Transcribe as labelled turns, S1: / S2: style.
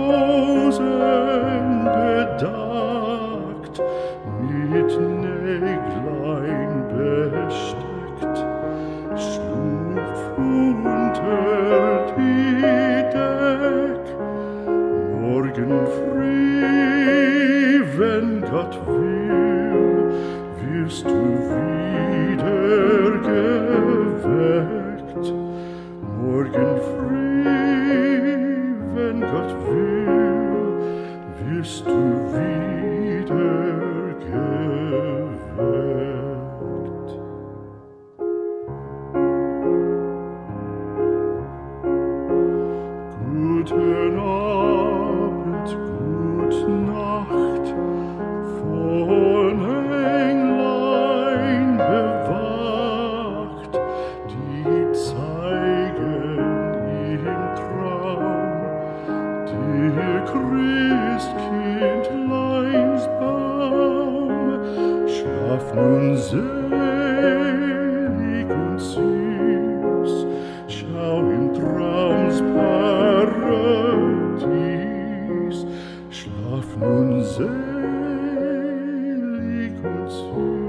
S1: Rosen bedeckt, mit Näglein besteckt, schlupf unter die Deck. Morgen früh, wenn Gott will, wirst du wieder geweckt. Morgen früh, wenn Gott will, wirst du wieder geweckt. Guten Abend, gute Nacht, von Englein bewacht, die zeigen im Traum dir Christkindleins Baum. Schlaf nun selig und süß, schau im Traums Paradies. Schlaf nun selig und süß.